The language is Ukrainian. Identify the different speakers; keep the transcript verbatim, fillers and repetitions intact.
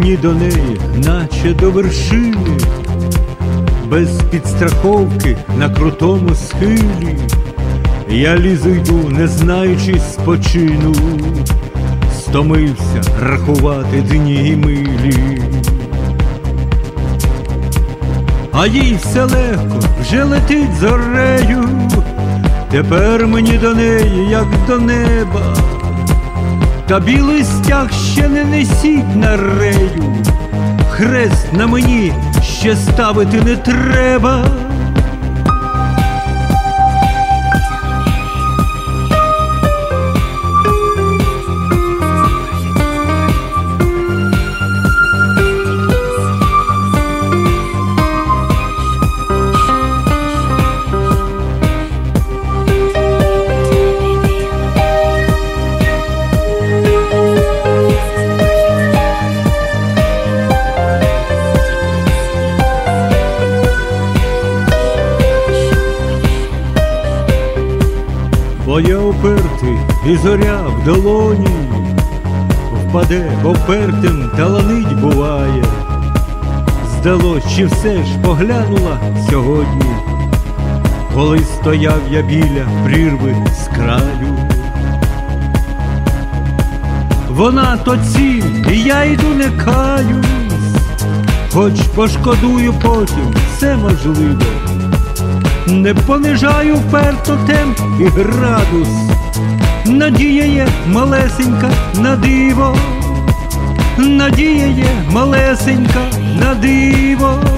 Speaker 1: мені до неї, наче до вершини, без підстраховки на крутому схилі. Я лізу йду, не знаючи спочину, стомився рахувати дні й милі. А їй все легко, вже летить зорею, тепер мені до неї, як до неба. Та білий стяг ще не несіть на рею, хрест на мені ще ставити не треба. Бо я упертий, і зоря в долоні впаде, бо впертим таланить буває. Здалось, чи все ж поглянула сьогодні, коли стояв я біля прірви з краю. Вона то ціль, і я йду не каюсь, хоч пошкодую потім, все можливо. Не понижаю вперто темп і градус, надія є малесенька на диво, надія є малесенька на диво.